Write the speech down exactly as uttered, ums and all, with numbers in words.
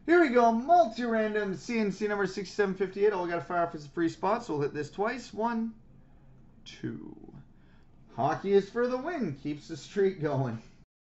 Here we go, multi-random C N C number sixty-seven fifty-eight. All we got to fire off is a free spot, so we'll hit this twice. One, two. Hockey is for the win. Keeps the streak going.